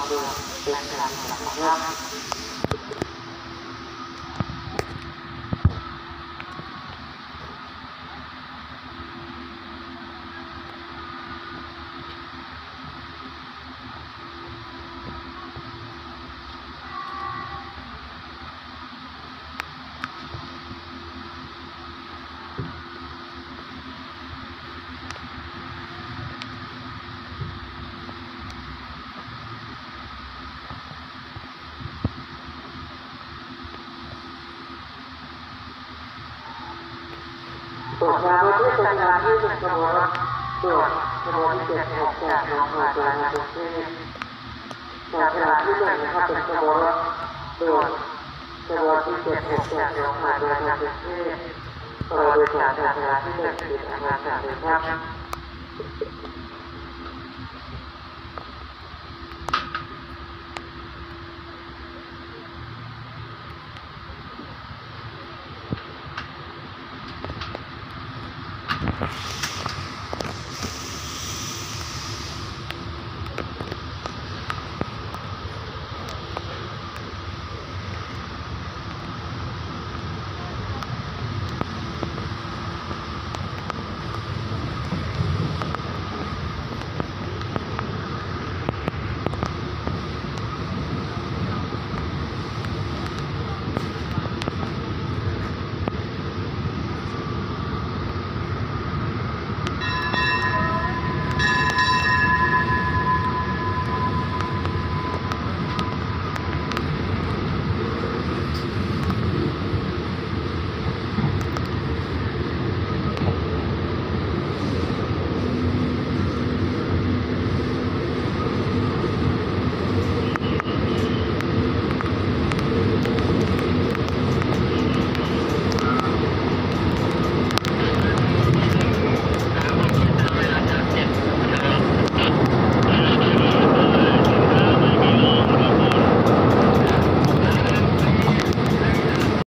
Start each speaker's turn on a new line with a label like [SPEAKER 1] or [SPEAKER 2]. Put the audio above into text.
[SPEAKER 1] เดินเป็นทางนะครับ ตรวจงานที่เป็นงานที่เป็นขบวนรถด่วนขบวนที่7 6จากโรงพยาบาลกรุงเทพจากงานที่1นะครับเป็นขบวนรถด่วนขบวนที่7 6จากโรงพยาบาลกรุงเทพต่อโดยสารจากงานที่1เป็นอาคารจากเลยครับ